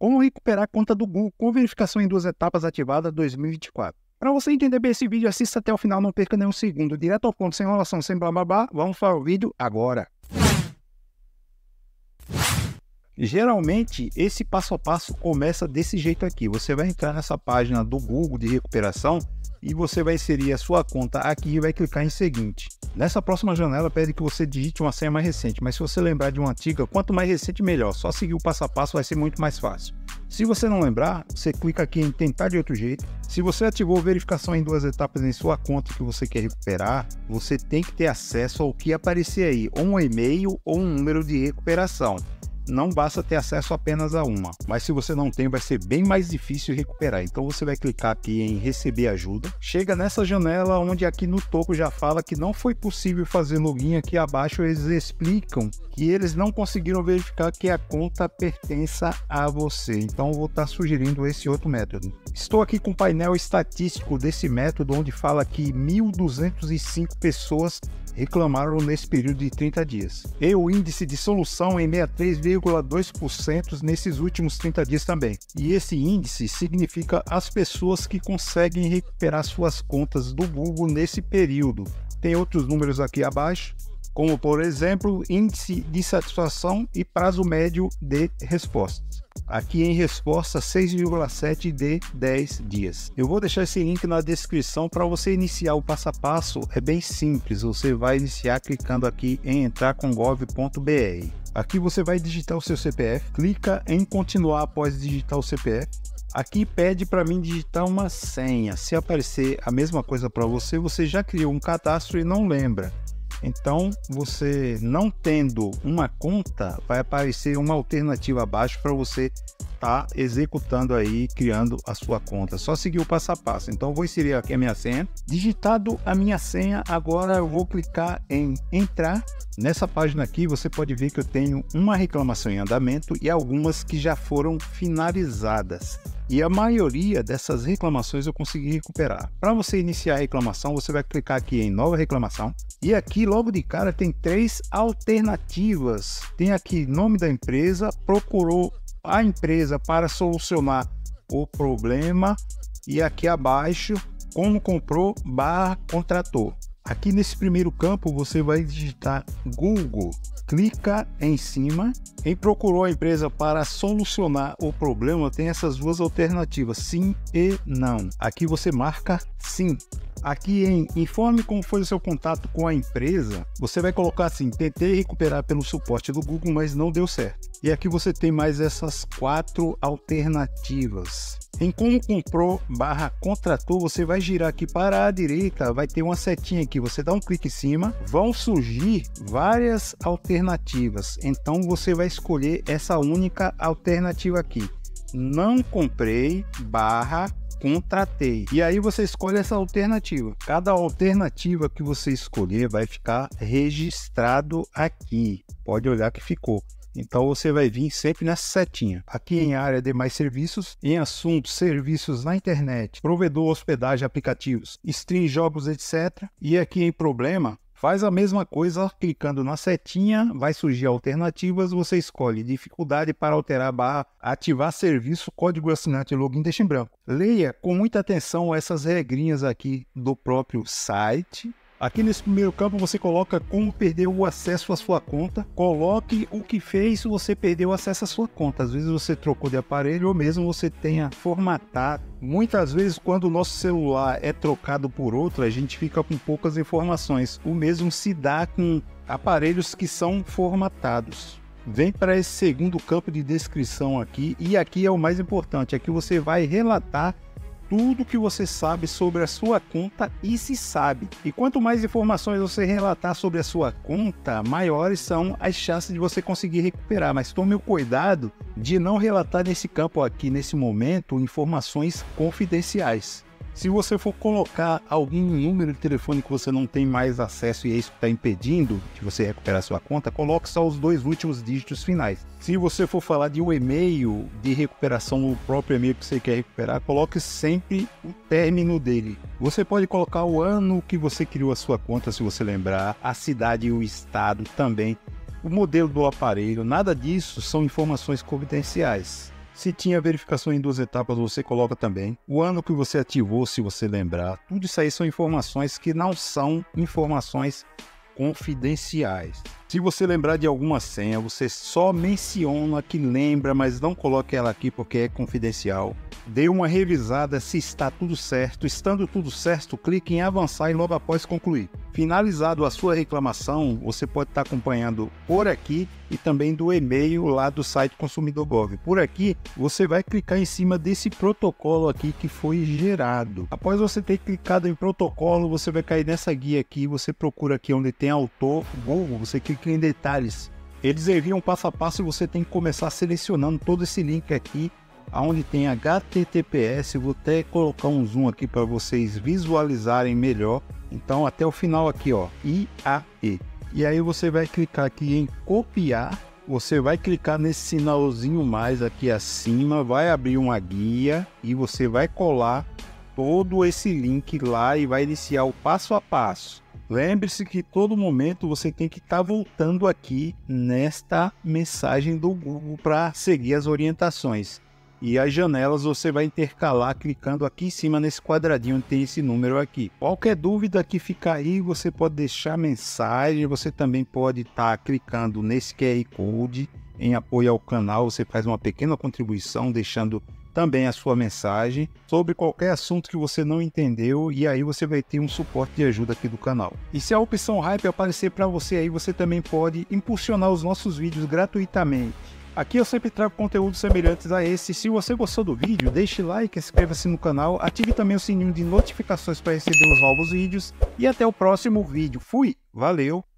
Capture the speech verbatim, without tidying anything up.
Como recuperar a conta do Google com verificação em duas etapas ativada dois mil e vinte e quatro. Para você entender bem esse vídeo, assista até o final, não perca nenhum segundo. Direto ao ponto, sem enrolação, sem blá blá blá. Vamos para o vídeo agora. Geralmente, esse passo a passo começa desse jeito aqui. Você vai entrar nessa página do Google de recuperação e você vai inserir a sua conta aqui e vai clicar em seguinte. Nessa próxima janela pede que você digite uma senha mais recente, mas se você lembrar de uma antiga, quanto mais recente melhor. Só seguir o passo a passo vai ser muito mais fácil. Se você não lembrar, você clica aqui em tentar de outro jeito. Se você ativou verificação em duas etapas em sua conta que você quer recuperar, você tem que ter acesso ao que aparecer aí, ou um e-mail ou um número de recuperação. Não basta ter acesso apenas a uma, mas se você não tem, vai ser bem mais difícil recuperar. Então você vai clicar aqui em receber ajuda. Chega nessa janela onde aqui no topo já fala que não foi possível fazer login. Aqui abaixo eles explicam que eles não conseguiram verificar que a conta pertença a você. Então eu vou estar sugerindo esse outro método. Estou aqui com o painel estatístico desse método, onde fala que mil duzentas e cinco pessoas reclamaram nesse período de trinta dias. E o índice de solução em sessenta e três vírgula dois por cento nesses últimos trinta dias também. E esse índice significa as pessoas que conseguem recuperar suas contas do Google nesse período. Tem outros números aqui abaixo, como por exemplo, índice de satisfação e prazo médio de respostas. Aqui em resposta, seis vírgula sete de dez dias. Eu vou deixar esse link na descrição para você iniciar o passo a passo. É bem simples, você vai iniciar clicando aqui em entrar com gov ponto br. Aqui você vai digitar o seu C P F, clica em continuar após digitar o C P F. Aqui pede para mim digitar uma senha. Se aparecer a mesma coisa para você, você já criou um cadastro e não lembra. Então, você não tendo uma conta, vai aparecer uma alternativa abaixo para você estar tá executando aí, criando a sua conta. Só seguir o passo a passo. Então, eu vou inserir aqui a minha senha. Digitado a minha senha, agora eu vou clicar em entrar. Nessa página aqui, você pode ver que eu tenho uma reclamação em andamento e algumas que já foram finalizadas. E a maioria dessas reclamações eu consegui recuperar. Para você iniciar a reclamação, você vai clicar aqui em nova reclamação. E aqui logo de cara tem três alternativas. Tem aqui nome da empresa, procurou a empresa para solucionar o problema. E aqui abaixo, como comprou barra contratou. Aqui nesse primeiro campo você vai digitar Google, clica em cima, em procurou a empresa para solucionar o problema, tem essas duas alternativas, sim e não. Aqui você marca sim. Aqui em informe como foi o seu contato com a empresa, você vai colocar assim, tentei recuperar pelo suporte do Google, mas não deu certo. E aqui você tem mais essas quatro alternativas. Em como comprou barra contratou, você vai girar aqui para a direita, vai ter uma setinha aqui, você dá um clique em cima, vão surgir várias alternativas. Então você vai escolher essa única alternativa aqui. Não comprei barra contratei. E aí você escolhe essa alternativa. Cada alternativa que você escolher vai ficar registrado aqui. Pode olhar que ficou. Então você vai vir sempre nessa setinha. Aqui em área de mais serviços, em assuntos, serviços na internet, provedor, hospedagem, aplicativos, stream, jogos, etcétera. E aqui em problema, faz a mesma coisa, clicando na setinha, vai surgir alternativas, você escolhe dificuldade para alterar barra, ativar serviço, código assinante, login, deixa em branco. Leia com muita atenção essas regrinhas aqui do próprio site. Aqui nesse primeiro campo você coloca como perder o acesso à sua conta. Coloque o que fez se você perdeu o acesso à sua conta. Às vezes você trocou de aparelho ou mesmo você tenha formatado. Muitas vezes quando o nosso celular é trocado por outro, a gente fica com poucas informações. O mesmo se dá com aparelhos que são formatados. Vem para esse segundo campo de descrição aqui e aqui é o mais importante. Aqui você vai relatar tudo que você sabe sobre a sua conta e se sabe. E quanto mais informações você relatar sobre a sua conta, maiores são as chances de você conseguir recuperar. Mas tome o cuidado de não relatar nesse campo aqui, nesse momento, informações confidenciais. Se você for colocar algum número de telefone que você não tem mais acesso e é isso que está impedindo de você recuperar sua conta, coloque só os dois últimos dígitos finais. Se você for falar de um e-mail de recuperação, o próprio e-mail que você quer recuperar, coloque sempre o término dele. Você pode colocar o ano que você criou a sua conta, se você lembrar, a cidade e o estado também, o modelo do aparelho, nada disso são informações confidenciais. Se tinha verificação em duas etapas, você coloca também. O ano que você ativou, se você lembrar. Tudo isso aí são informações que não são informações confidenciais. Se você lembrar de alguma senha, você só menciona que lembra, mas não coloque ela aqui porque é confidencial. Dê uma revisada se está tudo certo. Estando tudo certo, clique em avançar e logo após concluir. Finalizado a sua reclamação, você pode estar acompanhando por aqui e também do e-mail lá do site Consumidor Gov. Por aqui, você vai clicar em cima desse protocolo aqui que foi gerado. Após você ter clicado em protocolo, você vai cair nessa guia aqui. Você procura aqui onde tem autor, Google, você clica em detalhes. Eles enviam passo a passo e você tem que começar selecionando todo esse link aqui, onde tem H T T P S. Vou até colocar um zoom aqui para vocês visualizarem melhor. Então até o final aqui, ó, I A E. E aí você vai clicar aqui em copiar. Você vai clicar nesse sinalzinho mais aqui acima, vai abrir uma guia e você vai colar todo esse link lá e vai iniciar o passo a passo. Lembre-se que todo momento você tem que estar voltando aqui nesta mensagem do Google para seguir as orientações. E as janelas você vai intercalar clicando aqui em cima nesse quadradinho onde tem esse número aqui. Qualquer dúvida que ficar aí, você pode deixar mensagem, você também pode estar clicando nesse Q R Code em apoio ao canal, você faz uma pequena contribuição deixando também a sua mensagem sobre qualquer assunto que você não entendeu e aí você vai ter um suporte de ajuda aqui do canal. E se a opção Hype aparecer para você aí, você também pode impulsionar os nossos vídeos gratuitamente. Aqui eu sempre trago conteúdos semelhantes a esse. Se você gostou do vídeo, deixe like, inscreva-se no canal, ative também o sininho de notificações para receber os novos vídeos e até o próximo vídeo. Fui, valeu!